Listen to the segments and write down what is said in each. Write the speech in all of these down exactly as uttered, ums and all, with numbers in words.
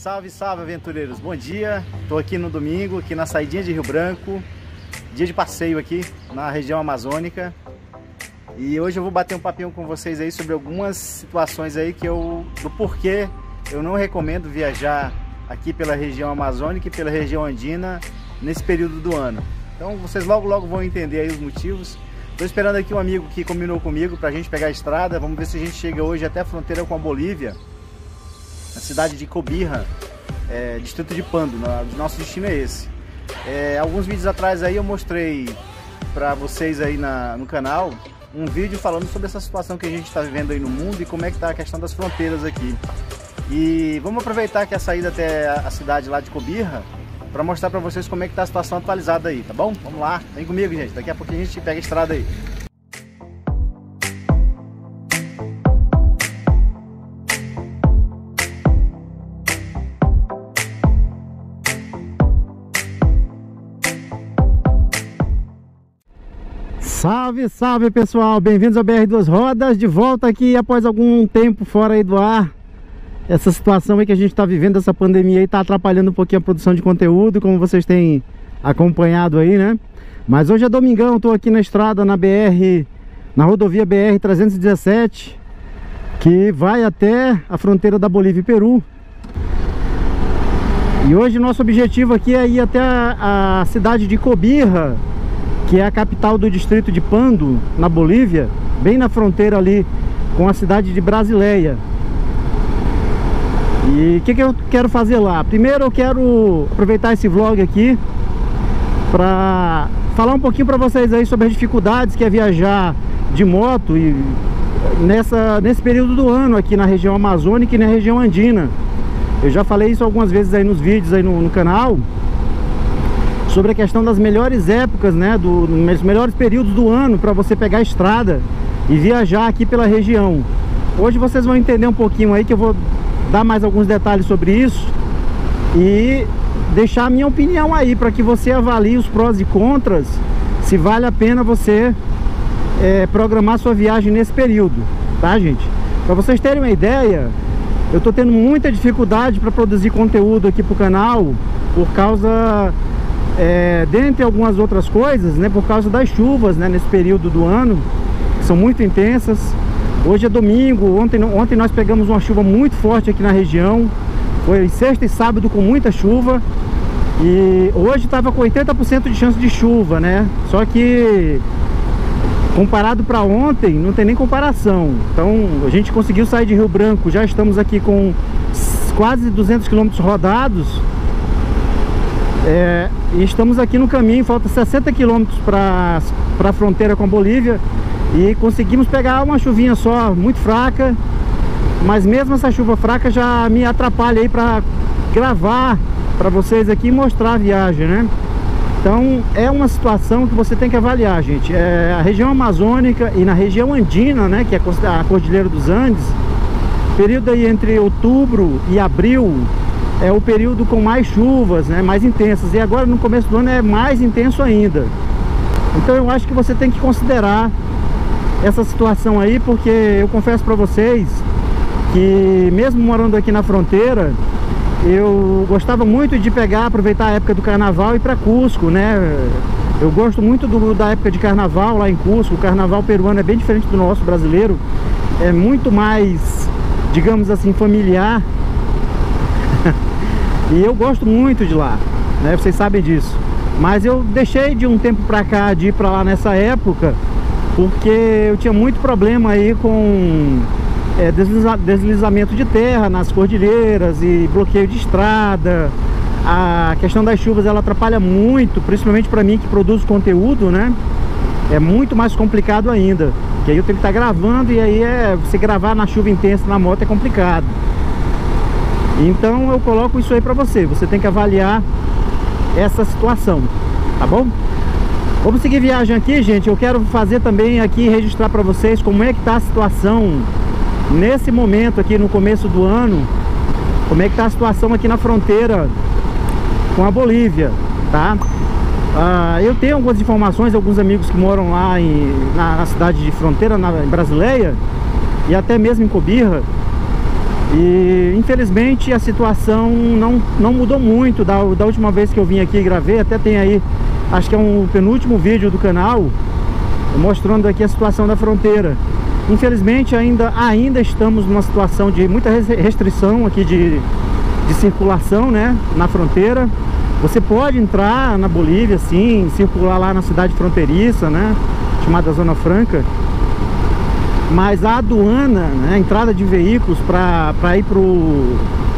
Salve, salve, aventureiros! Bom dia! Estou aqui no domingo, aqui na saidinha de Rio Branco, dia de passeio aqui na região amazônica. E hoje eu vou bater um papinho com vocês aí sobre algumas situações aí que eu, do porquê eu não recomendo viajar aqui pela região amazônica e pela região andina nesse período do ano. Então vocês logo logo vão entender aí os motivos. Estou esperando aqui um amigo que combinou comigo para a gente pegar a estrada. Vamos ver se a gente chega hoje até a fronteira com a Bolívia, na cidade de Cobija, é, distrito de Pando. O nosso destino é esse. É, alguns vídeos atrás aí eu mostrei para vocês aí na, no canal um vídeo falando sobre essa situação que a gente está vivendo aí no mundo e como é que está a questão das fronteiras aqui. E vamos aproveitar que a saída até a cidade lá de Cobija para mostrar para vocês como é que está a situação atualizada aí, tá bom? Vamos lá, vem comigo, gente. Daqui a pouco a gente pega a estrada aí. Salve, salve pessoal, bem-vindos ao B R Duas Rodas, de volta aqui após algum tempo fora aí do ar. Essa situação aí que a gente está vivendo, essa pandemia aí, está atrapalhando um pouquinho a produção de conteúdo, como vocês têm acompanhado aí, né? Mas hoje é domingão, estou aqui na estrada, na B R, na rodovia B R trezentos e dezessete, que vai até a fronteira da Bolívia e Peru. E hoje nosso objetivo aqui é ir até a, a cidade de Cobija, que é a capital do distrito de Pando, na Bolívia, bem na fronteira ali com a cidade de Brasileia. E o que, que eu quero fazer lá? Primeiro eu quero aproveitar esse vlog aqui para falar um pouquinho para vocês aí sobre as dificuldades que é viajar de moto e nessa, nesse período do ano aqui na região amazônica e na região andina. Eu já falei isso algumas vezes aí nos vídeos aí no, no canal, sobre a questão das melhores épocas, né, do, dos melhores períodos do ano para você pegar a estrada e viajar aqui pela região. Hoje vocês vão entender um pouquinho aí, que eu vou dar mais alguns detalhes sobre isso e deixar a minha opinião aí, para que você avalie os prós e contras, se vale a pena você é, programar sua viagem nesse período, tá, gente? Para vocês terem uma ideia, eu tô tendo muita dificuldade para produzir conteúdo aqui pro canal, por causa... É, dentre algumas outras coisas, né, por causa das chuvas, né, nesse período do ano, que são muito intensas. Hoje é domingo, ontem, ontem nós pegamos uma chuva muito forte aqui na região, foi sexta e sábado com muita chuva, e hoje estava com oitenta por cento de chance de chuva, né, só que comparado para ontem não tem nem comparação. Então a gente conseguiu sair de Rio Branco, já estamos aqui com quase duzentos quilômetros rodados. É, e estamos aqui no caminho, falta sessenta quilômetros para a fronteira com a Bolívia, e conseguimos pegar uma chuvinha só, muito fraca, mas mesmo essa chuva fraca já me atrapalha aí para gravar para vocês aqui e mostrar a viagem, né? Então é uma situação que você tem que avaliar, gente. É, a região amazônica e na região andina, né, que é a Cordilheira dos Andes, período aí entre outubro e abril é o período com mais chuvas, né, mais intensas, e agora no começo do ano é mais intenso ainda. Então eu acho que você tem que considerar essa situação aí, porque eu confesso para vocês que mesmo morando aqui na fronteira, eu gostava muito de pegar, aproveitar a época do carnaval e ir para Cusco, né? Eu gosto muito do, da época de carnaval lá em Cusco. O carnaval peruano é bem diferente do nosso brasileiro, é muito mais, digamos assim, familiar. E eu gosto muito de lá, né? Vocês sabem disso. Mas eu deixei de um tempo pra cá de ir pra lá nessa época, porque eu tinha muito problema aí com é, desliza, deslizamento de terra nas cordilheiras e bloqueio de estrada. A questão das chuvas, ela atrapalha muito, principalmente pra mim que produz conteúdo, né? É muito mais complicado ainda, porque aí eu tenho que estar gravando, e aí é, você gravar na chuva intensa na moto é complicado. Então eu coloco isso aí pra você, você tem que avaliar essa situação, tá bom? Vamos seguir viagem aqui, gente. Eu quero fazer também aqui, registrar pra vocês como é que tá a situação nesse momento aqui no começo do ano, como é que tá a situação aqui na fronteira com a Bolívia, tá? Ah, eu tenho algumas informações, alguns amigos que moram lá em, na, na cidade de fronteira, na, em Brasileia, e até mesmo em Cobija. E infelizmente a situação não, não mudou muito da, da última vez que eu vim aqui e gravei. Até tem aí, acho que é um penúltimo vídeo do canal, mostrando aqui a situação da fronteira. Infelizmente ainda, ainda estamos numa situação de muita restrição aqui de, de circulação, né, na fronteira. Você pode entrar na Bolívia, sim, circular lá na cidade fronteiriça, né, chamada Zona Franca. Mas a aduana, né, a entrada de veículos para ir pro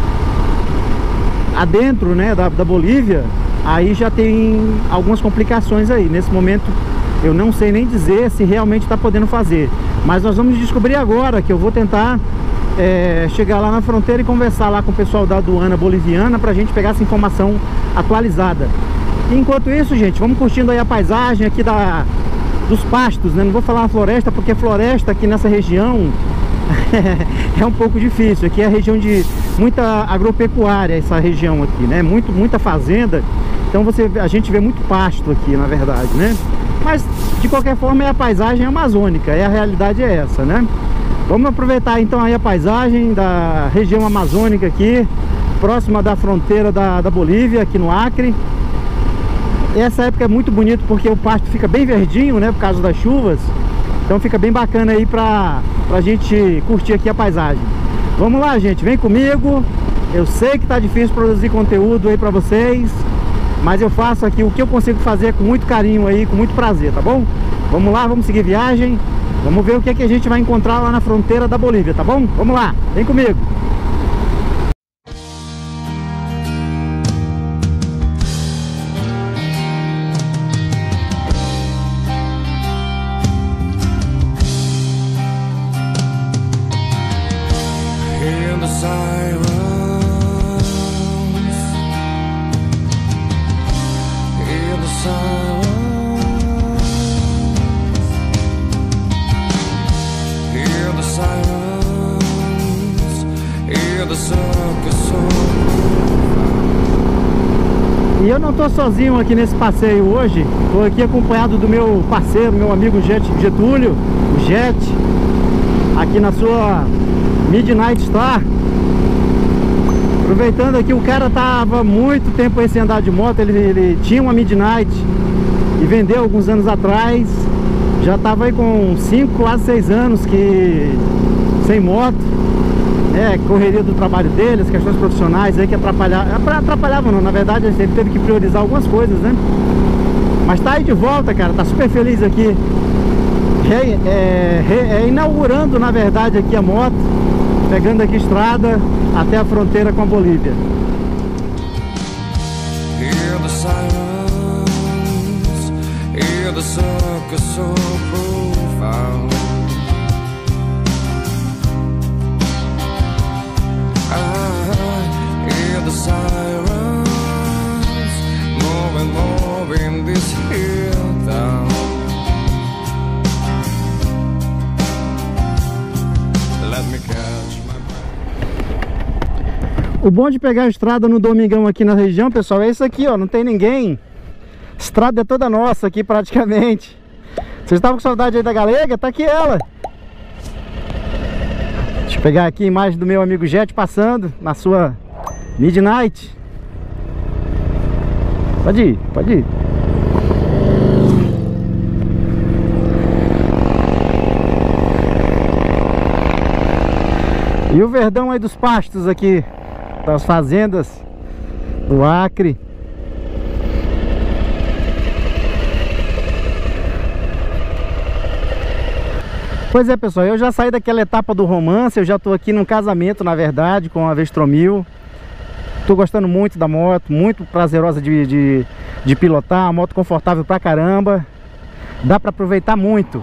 adentro, né, da, da Bolívia, aí já tem algumas complicações aí. Nesse momento eu não sei nem dizer se realmente está podendo fazer, mas nós vamos descobrir agora, que eu vou tentar é, chegar lá na fronteira e conversar lá com o pessoal da aduana boliviana para a gente pegar essa informação atualizada. E enquanto isso, gente, vamos curtindo aí a paisagem aqui da... dos pastos, né? Não vou falar floresta, porque floresta aqui nessa região é um pouco difícil. Aqui é a região de muita agropecuária, essa região aqui, né? Muito, muita fazenda. Então você, a gente vê muito pasto aqui, na verdade, né? Mas de qualquer forma é a paisagem amazônica, é a realidade é essa, né? Vamos aproveitar então aí a paisagem da região amazônica aqui, próxima da fronteira da, da Bolívia, aqui no Acre. Essa época é muito bonito porque o pasto fica bem verdinho, né, por causa das chuvas. Então fica bem bacana aí pra, pra gente curtir aqui a paisagem. Vamos lá, gente, vem comigo. Eu sei que tá difícil produzir conteúdo aí pra vocês, mas eu faço aqui o que eu consigo fazer com muito carinho aí, com muito prazer, tá bom? Vamos lá, vamos seguir viagem. Vamos ver o que é que a gente vai encontrar lá na fronteira da Bolívia, tá bom? Vamos lá, vem comigo. E eu não estou sozinho aqui nesse passeio hoje. Estou aqui acompanhado do meu parceiro, meu amigo Jet, Getúlio, o Jet, aqui na sua Midnight Star. Aproveitando aqui, o cara tava muito tempo aí sem andar de moto. Ele, ele tinha uma Midnight e vendeu alguns anos atrás. Já tava aí com cinco, quase seis anos que sem moto. É, correria do trabalho dele, as questões profissionais aí que atrapalhavam. Atrapalhavam não, na verdade ele teve que priorizar algumas coisas, né? Mas tá aí de volta, cara, tá super feliz aqui. É, é, é, é inaugurando, na verdade, aqui a moto, pegando aqui estrada até a fronteira com a Bolívia. Hear the sirens, hear the circus so profound. The sirens more and more in this hill town. Let me catch my breath. O bom de pegar a estrada no domingão aqui na região, pessoal, é isso aqui, ó, não tem ninguém. A estrada é toda nossa aqui praticamente. Vocês estavam com saudade aí da galega? Tá aqui ela. Deixa eu pegar aqui a imagem do meu amigo Jet passando na sua Midnight. Pode ir, pode ir. E o verdão aí dos pastos aqui, das fazendas do Acre. Pois é, pessoal, eu já saí daquela etapa do romance. Eu já tô aqui num casamento, na verdade, com a Vestromil. Tô gostando muito da moto, muito prazerosa de, de, de pilotar, uma moto confortável pra caramba. Dá pra aproveitar muito.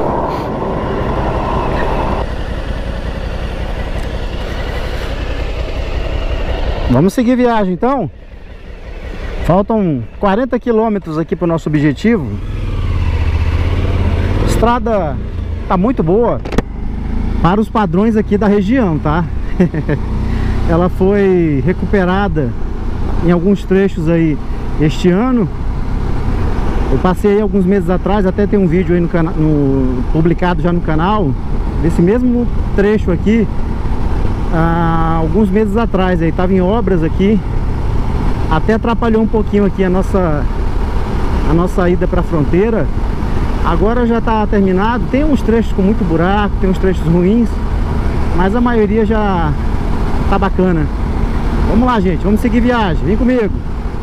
Vamos seguir viagem então. Faltam quarenta quilômetros aqui pro nosso objetivo. A estrada tá muito boa para os padrões aqui da região, tá? Ela foi recuperada em alguns trechos aí este ano. Eu passei aí alguns meses atrás, até tem um vídeo aí no canal, no, publicado já no canal, desse mesmo trecho aqui. há alguns meses atrás. Aí estava em obras aqui, até atrapalhou um pouquinho aqui a nossa, a nossa ida para a fronteira. Agora já está terminado. Tem uns trechos com muito buraco, tem uns trechos ruins, mas a maioria já tá bacana. Vamos lá, gente, vamos seguir viagem, vem comigo.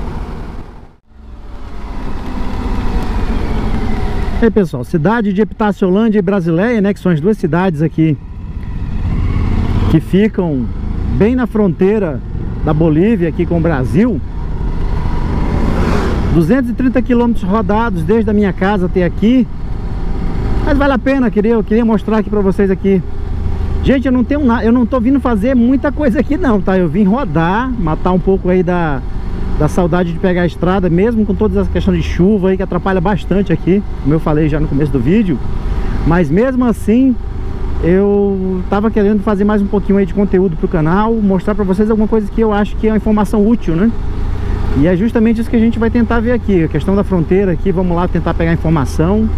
E aí, pessoal, cidade de Epitaciolândia e Brasileia, né, que são as duas cidades aqui que ficam bem na fronteira da Bolívia aqui com o Brasil. Duzentos e trinta quilômetros rodados desde a minha casa até aqui, mas vale a pena. Queria, eu queria mostrar aqui pra vocês aqui. Gente, eu não tenho nada, eu não tô vindo fazer muita coisa aqui não, tá? Eu vim rodar, matar um pouco aí da, da saudade de pegar a estrada, mesmo com todas as questões de chuva aí que atrapalha bastante aqui, como eu falei já no começo do vídeo. Mas mesmo assim, eu tava querendo fazer mais um pouquinho aí de conteúdo pro canal, mostrar pra vocês alguma coisa que eu acho que é uma informação útil, né? E é justamente isso que a gente vai tentar ver aqui, a questão da fronteira aqui. Vamos lá tentar pegar informação.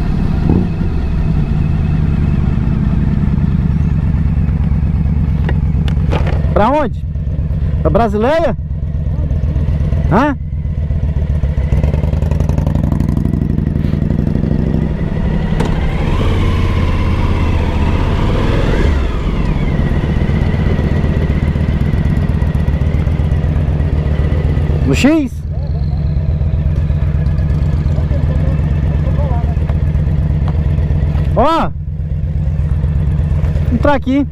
Pra onde? Pra Brasileia? Hã? No X? Ó, entrar aqui.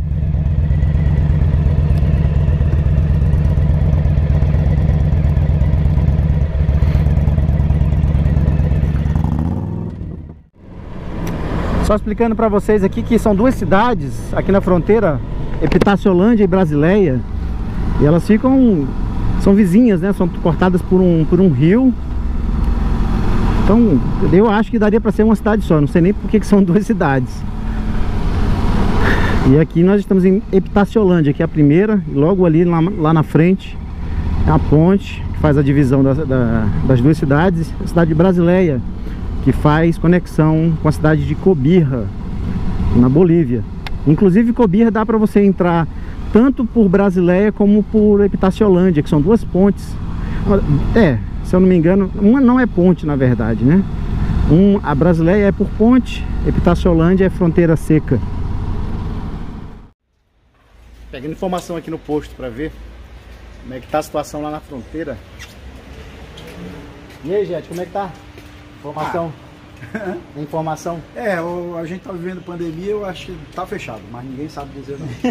Só explicando para vocês aqui que são duas cidades aqui na fronteira, Epitaciolândia e Brasileia, e elas ficam, são vizinhas, né? São cortadas por um, por um rio. Então eu acho que daria para ser uma cidade só, não sei nem por que que são duas cidades. E aqui nós estamos em Epitaciolândia, que é a primeira, e logo ali lá, lá na frente é a ponte que faz a divisão da, da, das duas cidades, a cidade de Brasileia, que faz conexão com a cidade de Cobija, na Bolívia. Inclusive Cobija dá para você entrar tanto por Brasileia como por Epitaciolândia, que são duas pontes. É, se eu não me engano, uma não é ponte na verdade, né? Um, a Brasileia é por ponte, Epitaciolândia é fronteira seca. Pegando informação aqui no posto para ver como é que tá a situação lá na fronteira. E aí, gente, como é que tá? Informação. Ah. Informação. É, o, a gente tá vivendo pandemia, eu acho que tá fechado, mas ninguém sabe dizer não.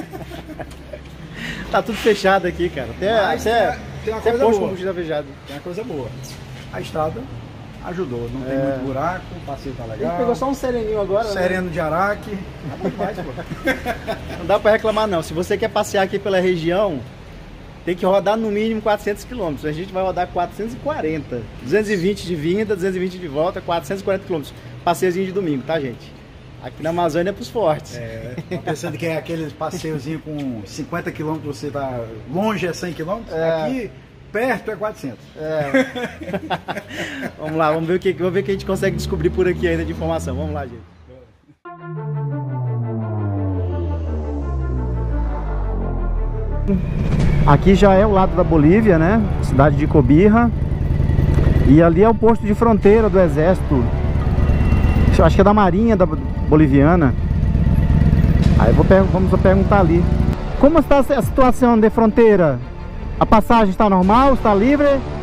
Tá tudo fechado aqui, cara. Até, mas até, tem uma até coisa posto boa. combustível fechado. Tem uma coisa boa. A estrada ajudou, não tem É. muito buraco, o passeio tá A legal. gente pegou só um sereninho agora, Sereno né? de Araque. Rapaz, pô. Não dá pra reclamar não. Se você quer passear aqui pela região, tem que rodar no mínimo quatrocentos quilômetros. A gente vai rodar quatrocentos e quarenta. duzentos e vinte de vinda, duzentos e vinte de volta, quatrocentos e quarenta quilômetros. Passeiozinho de domingo, tá, gente? Aqui na Amazônia é pros fortes. É, tô pensando que é aquele passeiozinho com cinquenta quilômetros, você tá longe é cem quilômetros, É. aqui perto é quatrocentos. É. Vamos lá, vamos ver o que, vamos ver o que a gente consegue descobrir por aqui ainda de informação. Vamos lá, gente. Aqui já é o lado da Bolívia, né? Cidade de Cobija. E ali é o posto de fronteira do exército. Acho que é da Marinha da Boliviana. Aí vou vamos perguntar ali. Como está a situação de fronteira? A passagem está normal? Está livre?